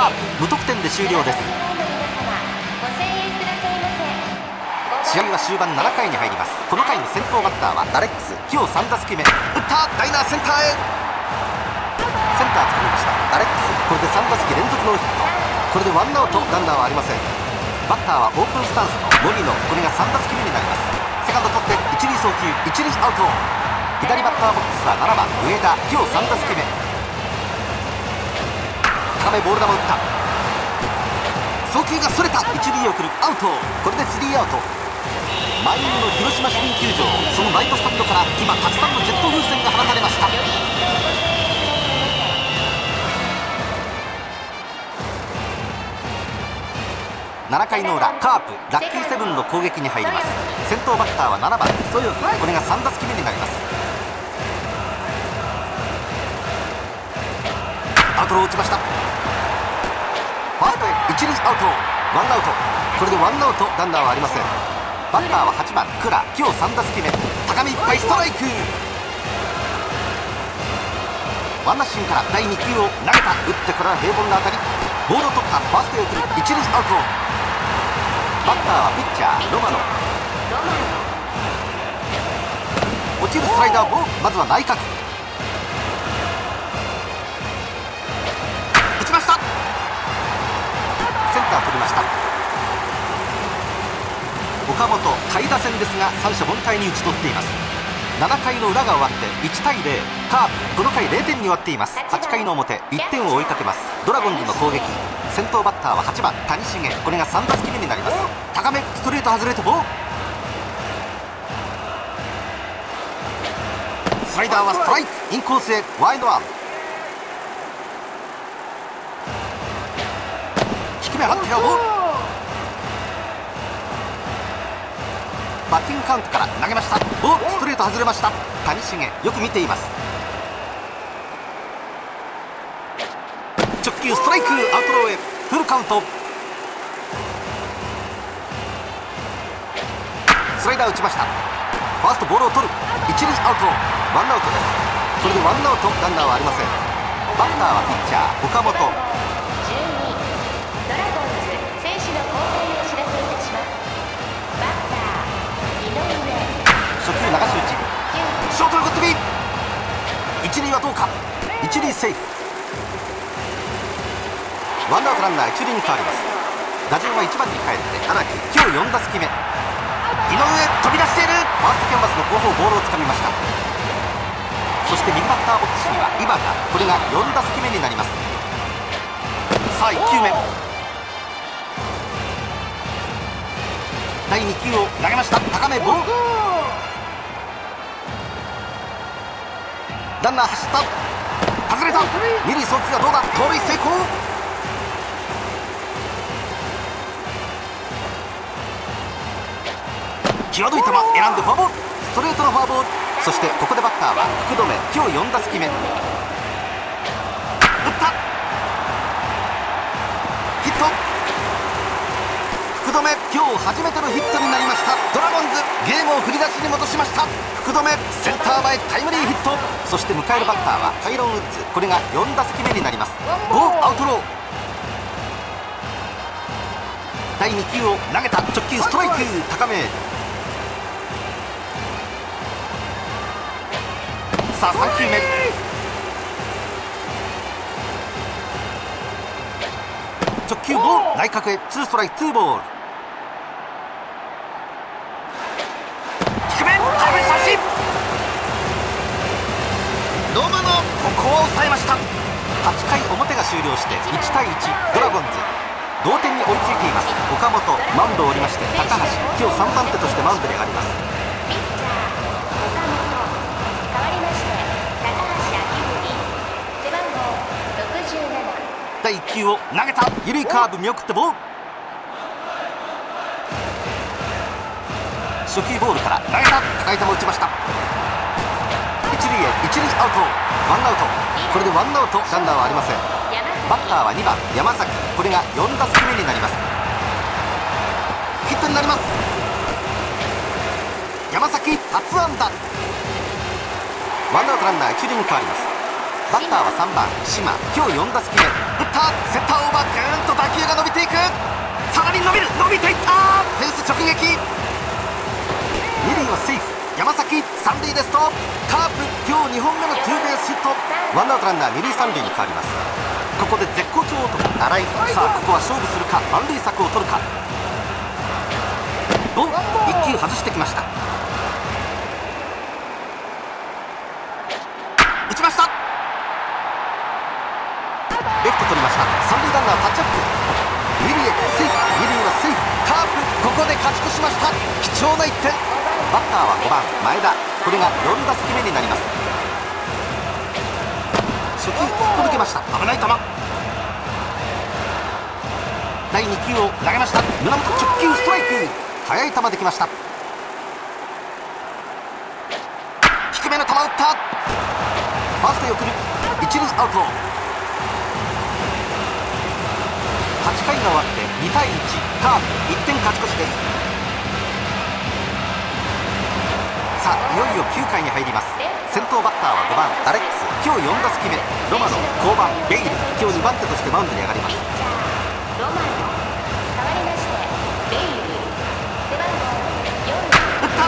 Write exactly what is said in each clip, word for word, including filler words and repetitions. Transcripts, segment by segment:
カープ無得点で終了です。試合は終盤ななかいに入ります。この回の先頭バッターはアレックス。今日さん打席目、打ったライナーセンターへ、センターつかみました。アレックス、これでさん打席連続ノーヒット。これでワンアウトランナーはありません。バッターはオープンスタンスの森野。これがさん打席目になります。セカンド取って一塁送球、一塁アウト。左バッターボックスはななばん上田。今日さん打席目、高めボール球打った、送球がそれた、一塁へ送る、アウト。これでスリーアウト。満員の広島市民球場、そのライトスタンドから今たくさんのジェット風船が放たれました。ななかいの裏、カープラッキーセブンの攻撃に入ります。先頭バッターはななばんそよぎ。これがさん打席目になります。アウトロー打ちました。ファーストへ一塁アウト、ワンアウト。これでワンアウトランナーはありません。バッターははちばん倉。今日さん打席目、高めいっぱいストライク。ワンナッシンからだいに球を投げた。打ってこれは平凡な当たり。ボールを取った。ファーストへ送る、一塁アウト。バッターはピッチャーロマノ。落ちるスライダーをまずは内角打ちました。センター取りました。岡本、下位打線ですが三者凡退に打ち取っています。ななかいの裏が終わっていちたいゼロ、カープこの回ゼロてんに終わっています。はちかいの表、いってんを追いかけますドラゴンズの攻撃。先頭バッターははちばん谷繁。これがさん打席目になります。高めストレート外れてボール、スライダーはストライク、インコースへワイドアウト。低め張ってはボール、バッティングカウントから投げました。ボールストレート外れました。谷繁よく見ています。直球ストライク、アウトローへフルカウント。スライダー打ちました。ファーストボールを取る、一塁アウト、ワンアウトです。これでワンアウトランナーはありません。バッターはピッチャー岡本。初球流し打ち、ショートのグッドビー、一塁はどうか、一塁セーフ。ワンアウトランナー一塁に変わります。打順はいちばんに帰って荒木。今日よん打席目、井上飛び出している。ファーストキャンバスの後方ボールをつかみました。そして右バッターボックスには井端。これがよん打席目になります。さあいっきゅうめ、だいに球を投げました。高めボール、ランナー走った、外れた。二塁送球はどうだ、盗塁成功。際どい球選んでフォアボール、ストレートのフォアボール。そしてここでバッターは福留。今日よん打席目、打ったヒット。福留今日初めてのヒットになりました。ドラゴンズゲームを振り出しに戻しました。福留センター前タイムリーヒット。そして迎えるバッターはタイロン・ウッズ。これがよん打席目になります。ボールアウトロー、だいに球を投げた。直球ストライク、高め。さあさん球目、直球ボール、内角へツーストライクツーボール。低め空振り三振。ロマノ、ここを抑えました。はちかい表が終了していちたいいち、ドラゴンズ同点に追いついています。岡本マウンドを降りまして高橋。今日さんばん手としてマウンドに上がります。だいいっ球を投げた。緩いカーブ見送ってボール、初球ボールから投げた。高い球打ちました。一塁へ一塁アウト、ワンアウト。これでワンアウトランナーはありません。バッターはにばん山崎。これがよん打席目になります。ヒットになります。山崎初安打。ワンアウトランナー一塁に変わります。バッターはさんばん島。今日よん打席目、打った。センターオーバー逆びていった。フェンス直撃。二塁はセーフ。山崎三塁ですとカープ今日にほんめのツーベースヒット。ワンアウトランナー二塁三塁に変わります。ここで絶好調男新井。さあここは勝負するか満塁策を取るか。お一球外してきました。打ちました。レフト取りました。三塁ランナータッチアップ。二塁へセーフ。二塁はセーフ。カープここで勝ち越しました。貴重ないってん。バッターはごばん前田。これがよん打席目になります。初球すっぽ抜けました。危ない球。だいに球を投げました。胸元直球ストライク。速い球できました。低めの球を打った。ファーストへ送る。一塁アウト。はちかいが終わってにたいいち。カープいってん勝ち越しです。さあいよいよきゅうかいに入ります。先頭バッターはごばんアレックス。今日よん打席目。ロマノ降板ベイル。今日にばん手としてマウンドに上がります。打った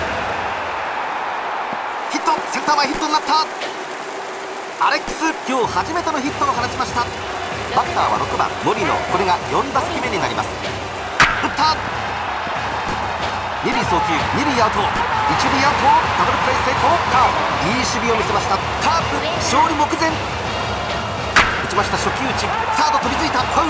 ヒット。センター前ヒットになった。アレックス今日初めてのヒットを放ちました。バッターはろくばん森野。これがよん打席目になります。打った。二塁送球。二塁アウト。一塁アウト。ダブルプレー成功。カープいい守備を見せました。カープ勝利目前。打ちました。初球打ち。サード飛びついた。ファウル。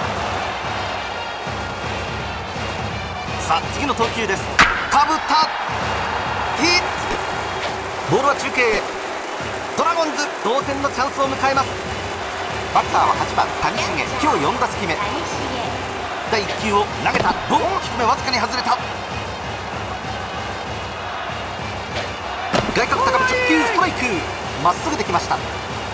さあ次の投球です。カーブ打った。ヒット。ボールは中継へ。ドラゴンズ同点のチャンスを迎えます。バッターははちばん谷繁。今日よん打席目。だいいっ球を投げた。ボール低めわずかに外れた。外角高め直球ストライク。まっすぐできました。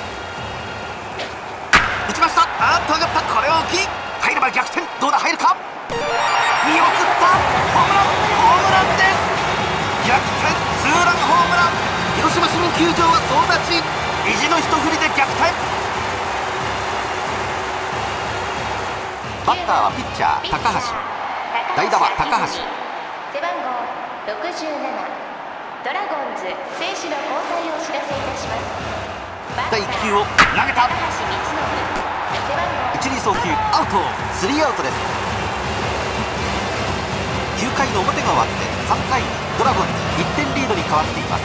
打ちました。あーっと上がった。これは大きい。入れば逆転。どうだ入るか。見送った。ホームランホームランです。逆転ツーランホームラン。広島市民球場は総立ち。意地の一振りで逆転。バッターはピッチャー高橋。代打は高橋。 背番号ろくじゅうななドラゴンズ選手の交代をお知らせいたします。 だいいっ球を投げた。一塁送球アウト。スリーアウトです。きゅうかいの表が終わってさんたいにドラゴンズいってんリードに変わっています。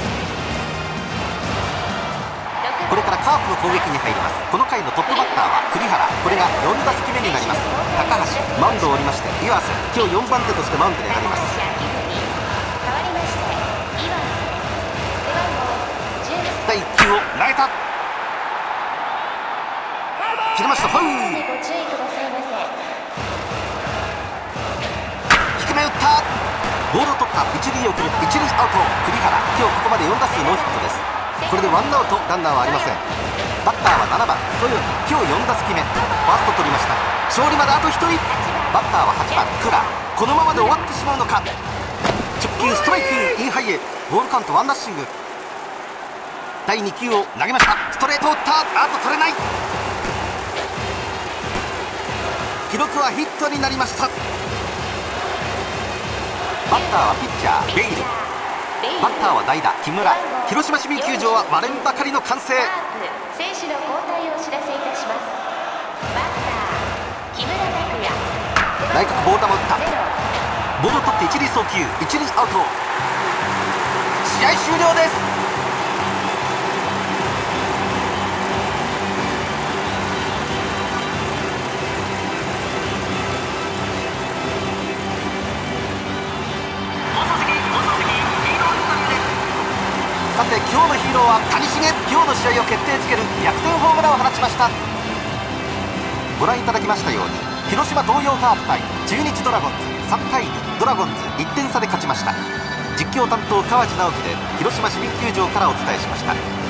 これからカープの攻撃に入ります。この回のトップバッターは栗原。これがよん打席目になります。高橋マウンドを降りまして岩瀬。今日よんばん手としてマウンドに上がります。だいいっ球を投げた。切れました。ファウル。低め打った。ボールを取った。一塁を送る。一塁アウト。栗原今日ここまでよん打数ノーヒットです。これでワンアウトランナーはありません。バッターはななばんそよぎ。今日よん打席目。ファースト取りました。勝利まであとひとり。バッターははちばんクラ。このままで終わってしまうのか。直球ストライク。インハイへ。ボールカウントワンダッシング。だいに球を投げました。ストレートを打った。あと取れない。記録はヒットになりました。バッターはピッチャーベイル。バッターは代打木村。広島市民球場は割れんばかりの歓声。 選手の交代をお知らせいたします。バッター木村拓哉。 内角ボール球を打った。ボールを取って一塁送球。一塁アウト。試合終了です。さて今日のヒーローは谷繁。今日の試合を決定づける逆転ホームランを放ちました。ご覧いただきましたように広島東洋カープ対中日ドラゴンズさんたいにドラゴンズいってん差で勝ちました。実況担当川地直樹で広島市民球場からお伝えしました。